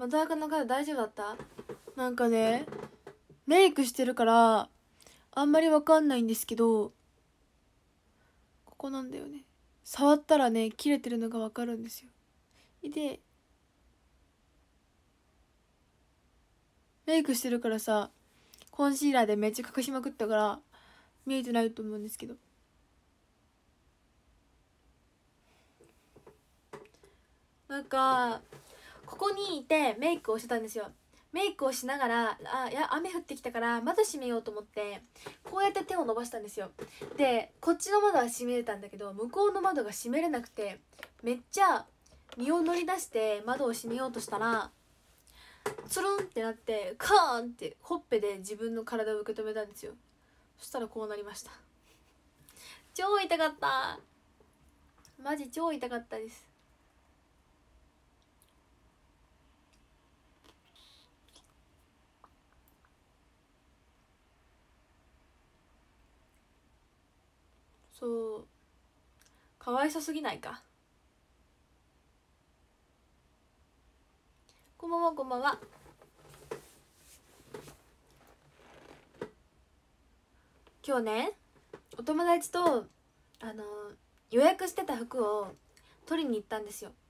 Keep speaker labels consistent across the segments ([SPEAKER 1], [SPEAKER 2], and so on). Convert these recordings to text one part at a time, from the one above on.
[SPEAKER 1] 窓垢の方大丈夫だった？なんかねメイクしてるからあんまりわかんないんですけど、ここなんだよね。触ったらね切れてるのがわかるんですよ。でメイクしてるからさ、コンシーラーでめっちゃ隠しまくったから見えてないと思うんですけど、なんかここにいてメイクをしてたんですよ。メイクをしながらいや雨降ってきたから窓閉めようと思ってこうやって手を伸ばしたんですよ。でこっちの窓は閉めれたんだけど向こうの窓が閉めれなくて、めっちゃ身を乗り出して窓を閉めようとしたらつるんってなってカーンってほっぺで自分の体を受け止めたんですよ。そしたらこうなりました。超痛かった、マジ超痛かったです。そう、かわいそすぎないか。こんばんはこんばんは。今日ねお友達と予約してた服を取りに行ったんですよ。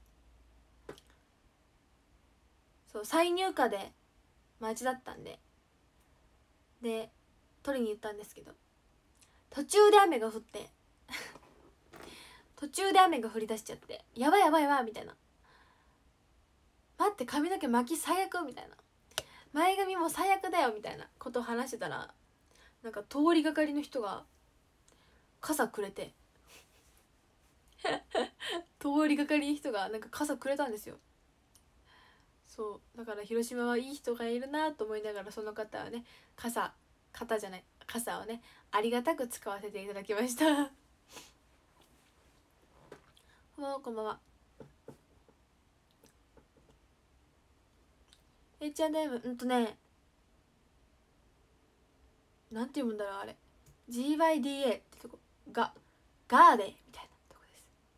[SPEAKER 1] そう再入荷で待ちだったんで取りに行ったんですけど、途中で雨が降って途中で雨が降り出しちゃって、やばいやばいやばいみたいな、待って髪の毛巻き最悪みたいな、前髪も最悪だよみたいなことを話してたら、なんか通りがかりの人が傘くれて通りがかりの人がなんか傘くれたんですよ。そうだから広島はいい人がいるなと思いながら、その方はね傘をねありがたく使わせていただきましたこんばんはこんばんは。H&M なんて読むんだろうあれ、 GYDA ってとこがガーデみたいなとこです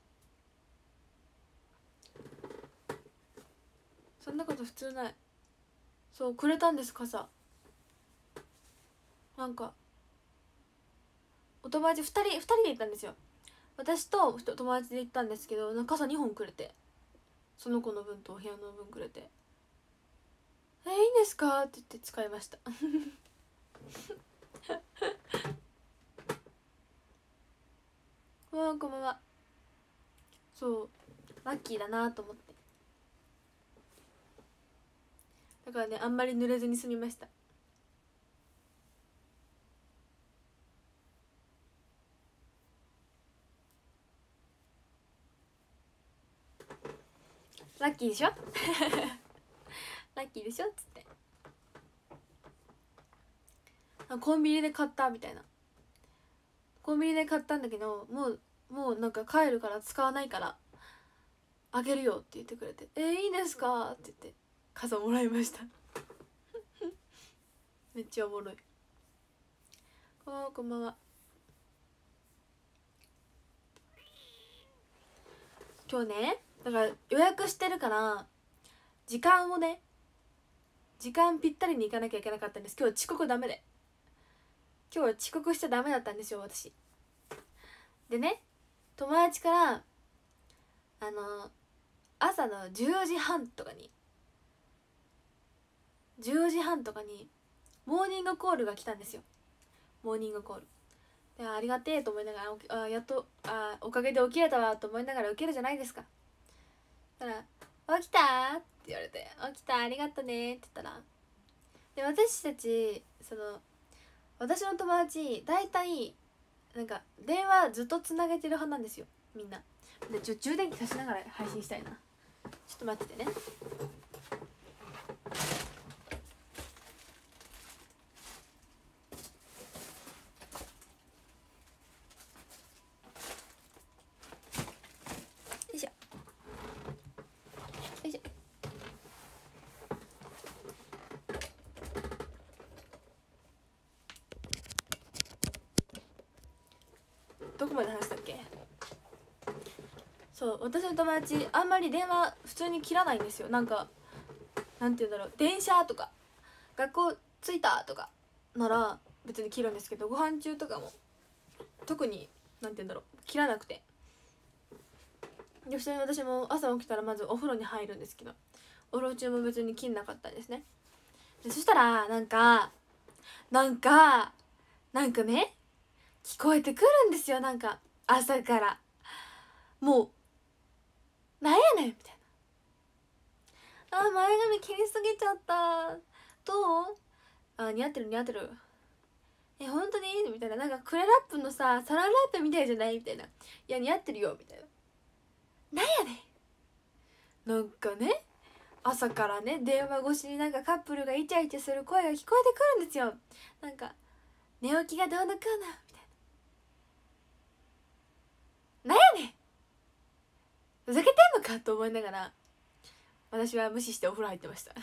[SPEAKER 1] 。そんなこと普通ない。そうくれたんです傘。なんかお友達2人で行ったんですよ。私と友達で行ったんですけど、なんか傘2本くれて、その子の分とお部屋の分くれて、いいんですかって言って使いましたこんばんはこんばんは。そうラッキーだなと思って、だからねあんまり濡れずに済みました。ラッキーでしょラッキーでしょっつって、コンビニで買ったみたいな、コンビニで買ったんだけどもうなんか帰るから使わないからあげるよって言ってくれて、いいんですかって言って傘もらいましためっちゃおもろい。こんばんは。今日ねだから予約してるから時間ぴったりに行かなきゃいけなかったんです。今日遅刻ダメで、今日は遅刻しちゃダメだったんですよ私。でね友達から朝の10時半とかにモーニングコールが来たんですよ。モーニングコールでありがてえと思いながら、やっとおかげで起きれたわと思いながら受けるじゃないですか。だから「起きた?」って言われて「起きたありがとね」って言ったら、で私たち私の友達大体なんか電話ずっとつなげてる派なんですよみんなで。充電器さしながら配信したいな。ちょっと待っててね。よいしょよいしょ。どこまで話したっけ。そう私の友達あんまり電話普通に切らないんですよ。なんかなんて言うんだろう、電車とか学校着いたとかなら別に切るんですけど、ご飯中とかも特になんて言うんだろう、切らなくて、で普通に私も朝起きたらまずお風呂に入るんですけど、お風呂中も別に切んなかったんですね。でそしたらなんかね、聞こえてくるんですよ。なんか朝からもうなんやねんみたいな、あ前髪切りすぎちゃった、どう、あ似合ってる似合ってる、本当にみたいな、なんかクレラップのさサランラップみたいじゃないみたいな、いや似合ってるよみたいな、なんやねん、なんかね朝からね電話越しになんかカップルがイチャイチャする声が聞こえてくるんですよ。なんか寝起きがどうのこうのみたいな、なんやねんふざけてんのかと思いながら私は無視してお風呂入ってました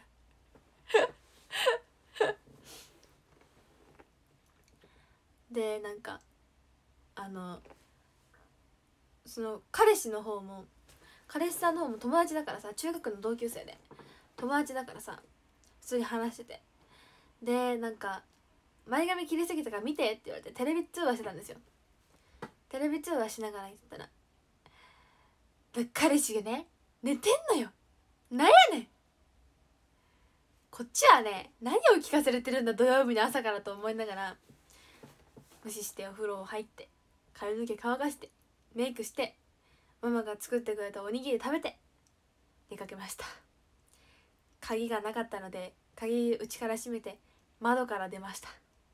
[SPEAKER 1] でなんかその彼氏さんの方も友達だからさ、中学の同級生で友達だからさ普通に話してて、でなんか前髪切りすぎたから見てって言われてテレビ通話してたんですよ。テレビ通話しながら言ってたら彼氏がね寝てんのよ、なんやねん、こっちはね何を聞かされてるんだ土曜日の朝からと思いながら無視してお風呂入って髪の毛乾かしてメイクしてママが作ってくれたおにぎり食べて出かけました。鍵がなかったので鍵内から閉めて窓から出ました。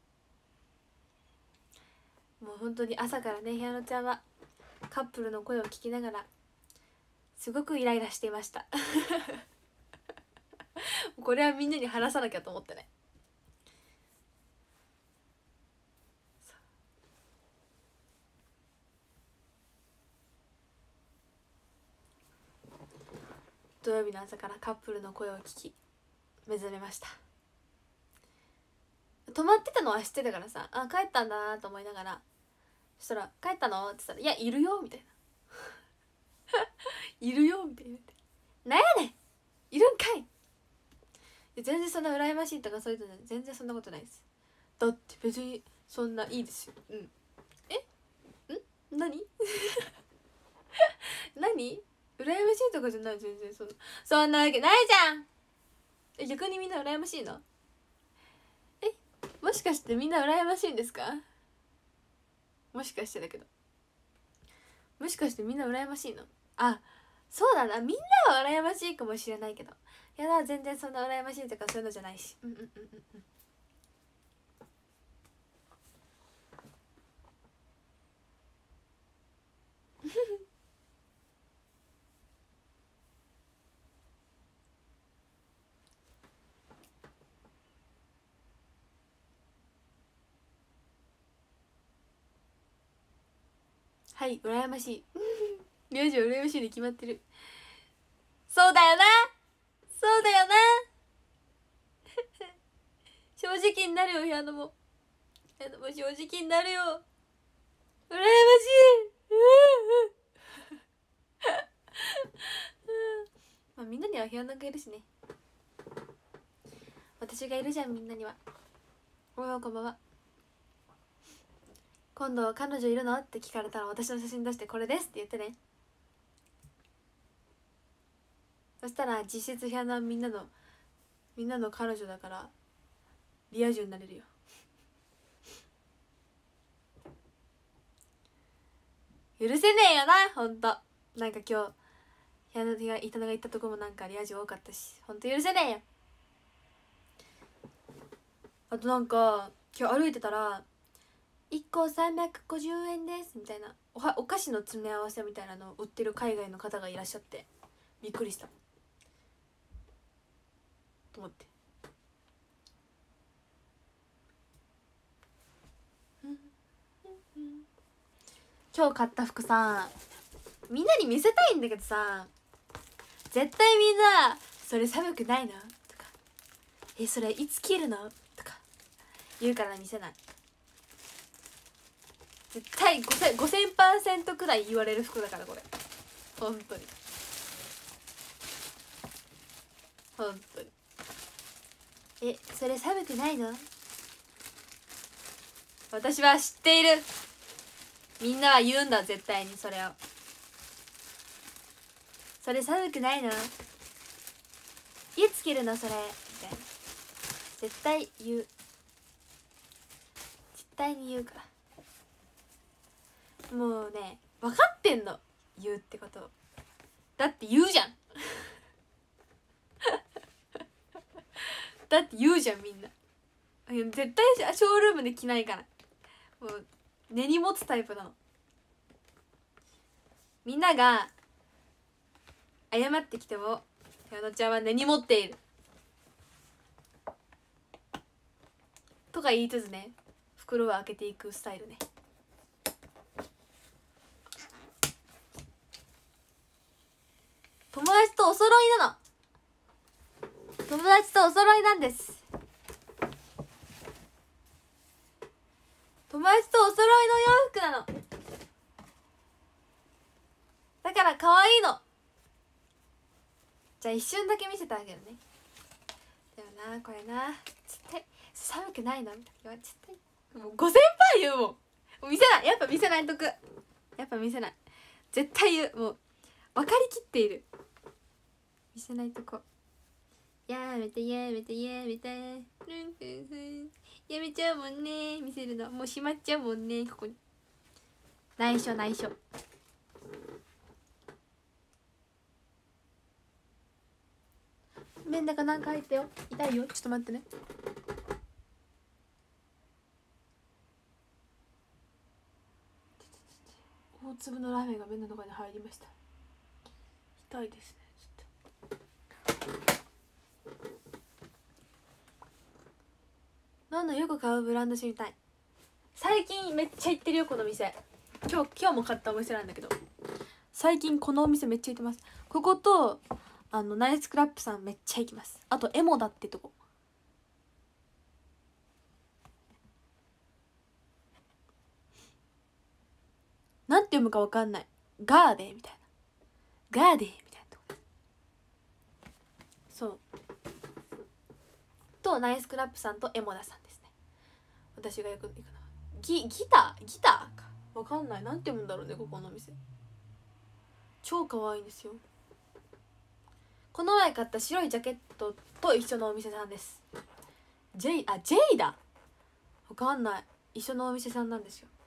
[SPEAKER 1] もう本当に朝からね、ひやのちゃんはカップルの声を聞きながらすごくイライラしていましたこれはみんなに話さなきゃと思ってね。土曜日の朝からカップルの声を聞き目覚めました。泊まってたのは知ってたからさ、あ帰ったんだなと思いながら、そしたら帰ったのって言ったら、いやいるよみたいないるよみたいな、なんやねんいるんかい、全然そんな羨ましいとかそういうの全然そんなことないです。だって別にそんないいですよ。何何羨ましいとかじゃない、全然そんなわけないじゃん。逆にみんな羨ましいの？もしかしてみんな羨ましいんですか？もしかしてだけど、もしかしてみんな羨ましいの？あ、そうだな、みんなは羨ましいかもしれないけど、いやだ全然そんな羨ましいとかそういうのじゃないし、はい羨ましいリア充羨ましいに決まってる。そうだよな、そうだよな正直になるよ、部屋のも正直になるよ、羨ましいまあみんなには部屋のがいるしね、私がいるじゃん、みんなには。おはよう、こんばんは。今度彼女いるのって聞かれたら私の写真出してこれですって言ってね。そしたら実質部屋のみんなの彼女だからリア充になれるよ許せねえよなほんと。なんか今日部屋のがいたのが行ったとこもなんかリア充多かったし、ほんと許せねえよ。あとなんか今日歩いてたら1個350円ですみたいなお菓子の詰め合わせみたいなのを売ってる海外の方がいらっしゃってびっくりしたと思って、今日買った服さみんなに見せたいんだけどさ、絶対みんなそれ寒くないのとかそれいつ着るのとか言うから見せない。絶対 5000% くらい言われる服だからこれ、本当に本当に。それ寒くないの？私は知っている。みんなは言うんだ絶対にそれを。それ寒くないの？いつ着るのそれみたいな。絶対言う。絶対に言うから。もうね分かってんの、言うってこと。だって言うじゃんだって言うじゃんみんな。絶対ショールームで着ないから。もう根に持つタイプなの。みんなが謝ってきても矢野ちゃんは根に持っているとか言いつつね、袋を開けていくスタイルね。友達とお揃いなの。友達とお揃いなんです。友達とお揃いの洋服なの。だから可愛いの。じゃあ一瞬だけ見せてあげるね。でもな、これな絶対寒くないのみたいな。絶対もう5000%言うもん。もう見せない。やっぱ見せないとく。やっぱ見せない。絶対言う。もう分かりきっている。見せないとこ。やめてやめてやめてやめちゃうもんね。見せるのもうしまっちゃうもんね。ここに内緒内緒。麺だかなんか入ったよ。痛いよ。ちょっと待ってね。大粒のラーメンが麺の中に入りました。痛いですね。どんどんよく買うブランド知りたい。最近めっちゃ行ってるよこの店。今日も買ったお店なんだけど、最近このお店めっちゃ行ってます。こことナイスクラップさんめっちゃ行きます。あとエモダってとこ。なんて読むかわかんない。ガーデーみたいな。ガーデーみたいなとこ。そうとナイスクラップさんとエモダさんですね。私がよく行くのはギターかわかんない。なんて読むんだろうねここのお店。超可愛いんですよ。この前買った白いジャケットと一緒のお店さんです。ジェイだわかんない。一緒のお店さんなんですよ。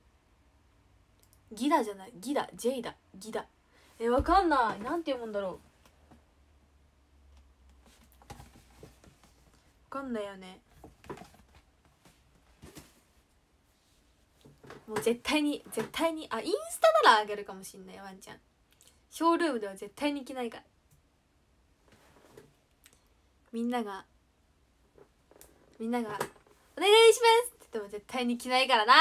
[SPEAKER 1] ギダじゃない。ギダジェイだギダ。わかんない。なんて読むんだろう。わかんないよね。もう絶対にインスタならあげるかもしんない。ワンちゃんショールームでは絶対に着ないから。みんながお願いしますって言っても絶対に着ないからな。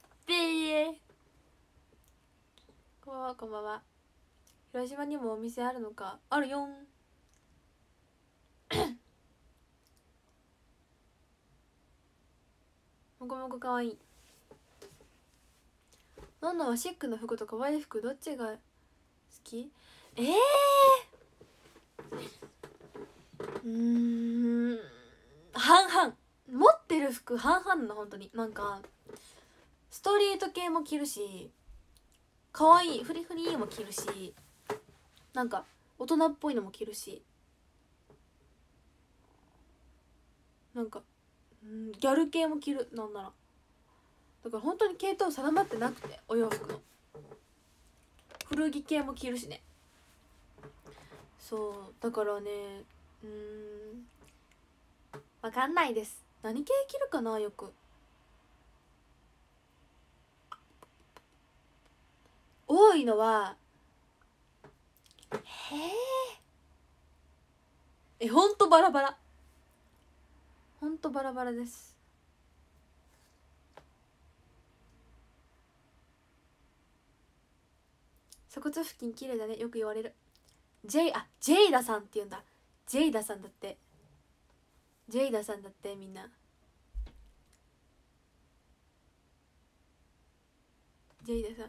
[SPEAKER 1] こんばんはこんばんは。広島にもお店あるのか。あるよんもこもこかわいい。のんのはシックの服と可愛い服どっちが好き？半々。持ってる服半々なの本当に。なんかストリート系も着るし、可愛いフリフリも着るし、なんか大人っぽいのも着るし、なんかギャル系も着る。なんならだから本当に系統定まってなくて、お洋服の古着系も着るしね。そうだからね、わかんないです。何系着るかな。よく多いのはほんとバラバラ。ほんとバラバラです。鎖骨付近綺麗だね、よく言われる。ジェイダさんって言うんだ。ジェイダさんだって。ジェイダさんだって。みんなジェイダさん。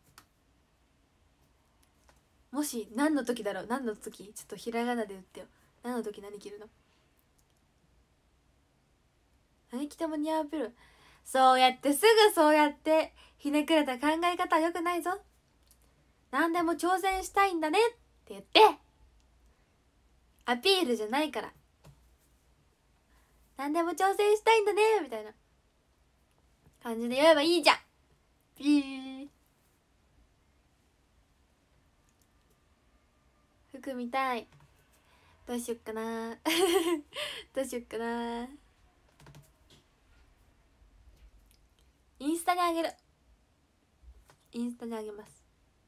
[SPEAKER 1] もし何の時だろう。何の時ちょっとひらがなで言ってよ。 何の時何着るの？何着ても似合うプル。そうやってすぐそうやってひねくれた考え方はよくないぞ。何でも挑戦したいんだねって言ってアピールじゃないから、何でも挑戦したいんだねみたいな感じで言えばいいじゃん。ピー。服見たい。どうしよっかなどうしよっかな。インスタにあげる。インスタにあげます。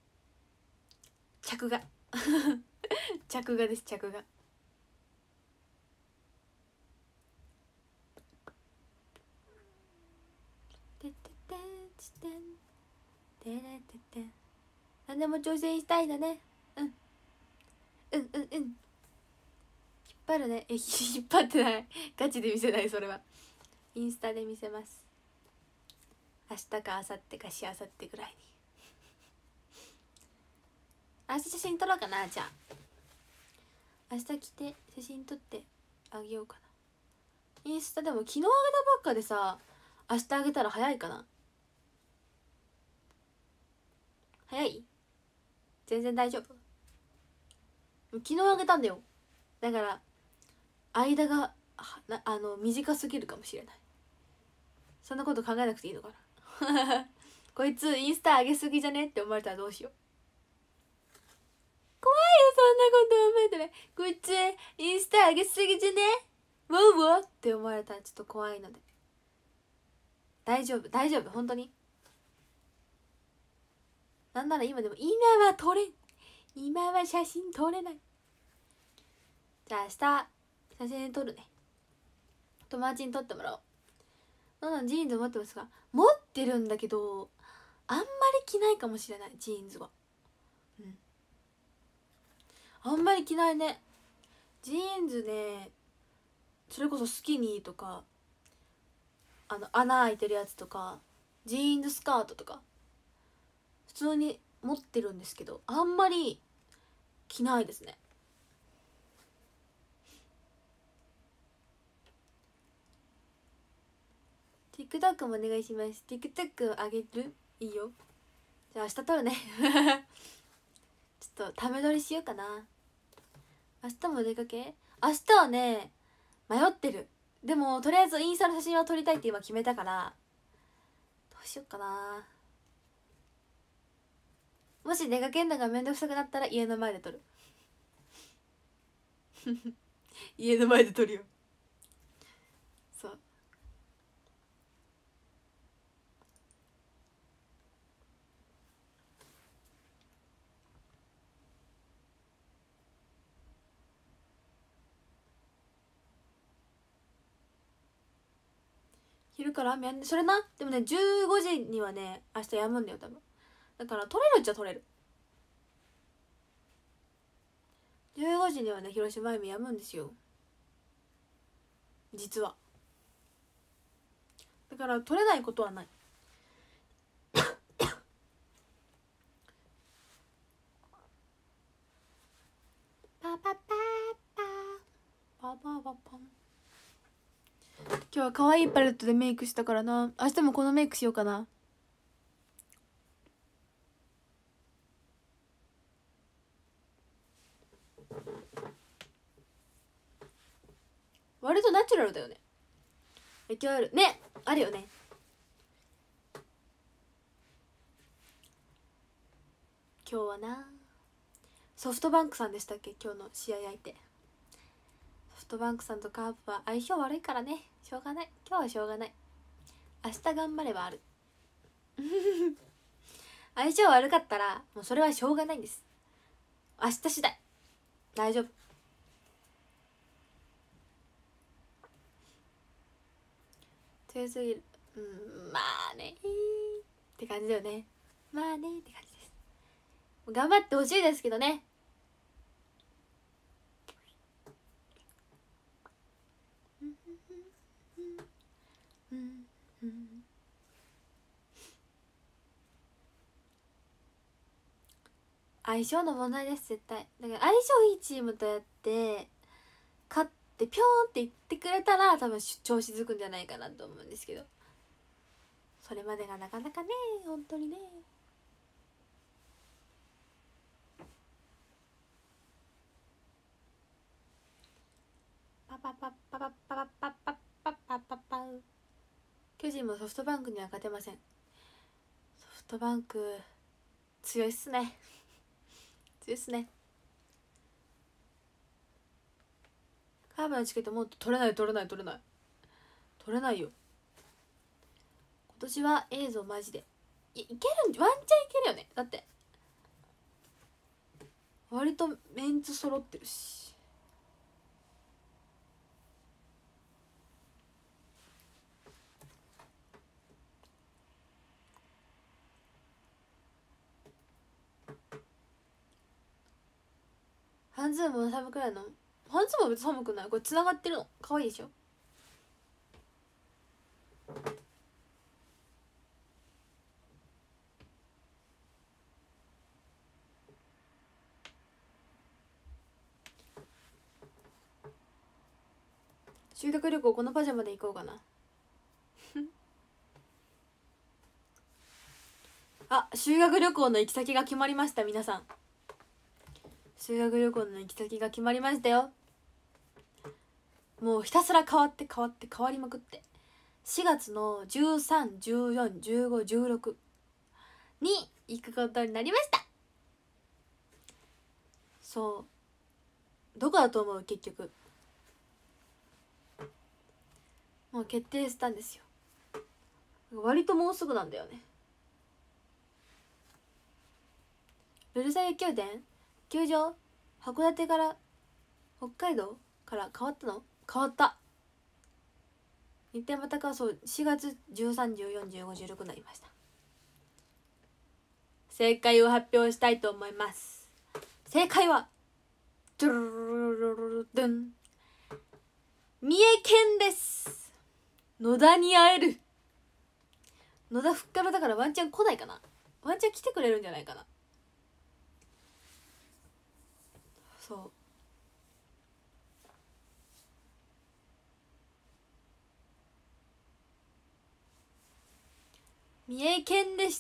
[SPEAKER 1] 着画着画です。着画。何でも挑戦したいんだね。うんうんうんうん。引っ張るね。引っ張ってない。ガチで見せない。それはインスタで見せます。明日か明後日かしあさってぐらいに。明日写真撮ろうかな。じゃあ明日来て写真撮ってあげようかな。インスタでも昨日あげたばっかでさ、明日あげたら早いかな。早い？全然大丈夫。昨日あげたんだよ。だから間が短すぎるかもしれない。そんなこと考えなくていいのかなこいつインスタ上げすぎじゃねって思われたらどうしよう。怖いよ、そんなこと思えたら。こいつインスタ上げすぎじゃねウォウォって思われたらちょっと怖いので。大丈夫大丈夫、本当に。なんなら今でも今は撮れん。今は写真撮れない。じゃあ明日写真撮るね。友達に撮ってもらおう。なんジーンズ持ってますか？持ってるんだけどあんまり着ないかもしれない。ジーンズはあんまり着ないね。ジーンズね、それこそスキニーとか穴開いてるやつとかジーンズスカートとか普通に持ってるんですけど、あんまり着ないですね。TikTok もお願いします。 TikTok あげる？いいよ。じゃあ明日撮るねちょっとため撮りしようかな。明日もお出かけ？明日はね迷ってる。でもとりあえずインスタの写真は撮りたいって今決めたから、どうしよっかな。もし出かけんのがめんどくさくなったら家の前で撮る家の前で撮るよ。そう。昼から雨やんで、それな。でもね15時にはね明日止むんだよ多分。だから撮れるっちゃ撮れる。15時にはね広島雨止むんですよ実は。だから撮れないことはないパパパパパパパパン。今日は可愛いパレットでメイクしたからな。明日もこのメイクしようかな。割とナチュラルだよね。影響あるね。あるよね。今日はなソフトバンクさんでしたっけ、今日の試合相手。ソフトバンクさんとカープは相性悪いからね、しょうがない。今日はしょうがない。明日頑張ればある相性悪かったらもうそれはしょうがないんです。明日次第。大丈夫。強すぎる。まあねって感じだよね。まあねって感じです。頑張ってほしいですけどね。相性の問題です絶対。だから相性いいチームとやって勝ってピョーンって言ってくれたら多分調子づくんじゃないかなと思うんですけど、それまでがなかなかね、本当にね。パパパパパパパパパパパパパ。巨人もソフトバンクには勝てません。ソフトバンク強いっすね強いっすね。カーブのチケットもっと取れないよ。今年は映像マジでいけるワンチャンいけるよね。だって割とメンツ揃ってるし。半ズームも寒くないの？半ズームは別に寒くない。これ繋がってるの可愛いでしょ。修学旅行このパジャマで行こうかなあ、修学旅行の行き先が決まりました。皆さん、修学旅行の行き先が決まりましたよ。もうひたすら変わりまくって、4月の13、14、15、16に行くことになりました。そう、どこだと思う？結局もう決定したんですよ。割ともうすぐなんだよね。ルルサ雪宮殿球場、函館から北海道から変わったの？変わった。日程またか。そう4月13、14、15、16になりました。正解を発表したいと思います。正解はドゥルルルルルドゥン、三重県です。野田に会える。野田ふっからだからワンチャン来ないかな。ワンチャン来てくれるんじゃないかな。そう、三重県でした。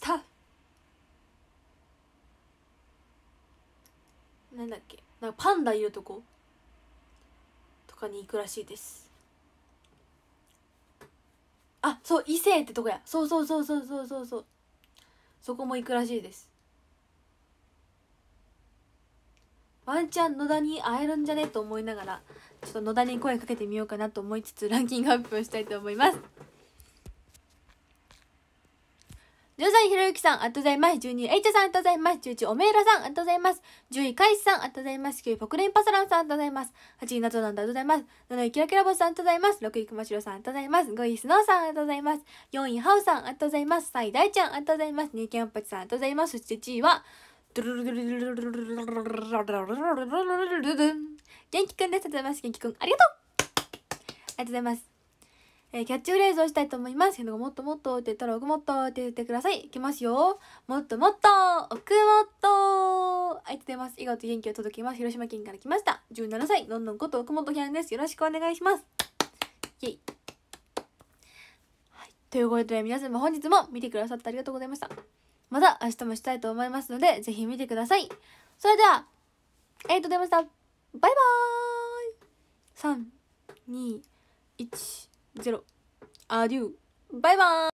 [SPEAKER 1] なんだっけ、なんかパンダいるとことかに行くらしいです。あ、そう伊勢ってとこや。そうそこも行くらしいです。ワンチャン野田に会えるんじゃねと思いながら、ちょっと野田に声かけてみようかなと思いつつランキング発表したいと思います。13位ひろゆきさん、ありがとうございます。12位エイチャさん、ありがとうございます。11位おめえらさん、ありがとうございます。10位カイスさん、ありがとうございます。9位ポクレンパサランさん、ありがとうございます。8位ナトなんだ、ありがとうございます。7位キラキラボスさん、ありがとうございます。6位くましろさん、ありがとうございます。5位スノーさん、ありがとうございます。4位ハウさん、ありがとうございます。3位大ちゃん、ありがとうございます。2位キャンパチさん、ありがとうございます。そして1位は元気くんです。ありがとうございます。元気くん、ありがとう。ありがとうございます。キャッチフレーズをしたいと思います。もっともっとって言ったら奥もっとって言ってください。いきますよ。もっともっと奥もっと。ありがとうございます。笑顔と元気を届けます。広島県から来ました。17歳、どんどんこと奥本キャンです。よろしくお願いします。イェイ。はい。ということで皆さんも本日も見てくださってありがとうございました。また明日もしたいと思いますので、ぜひ見てください。それでは、ありがとうございました。バイバーイ。3、2、1、0。アデュー。バイバーイ。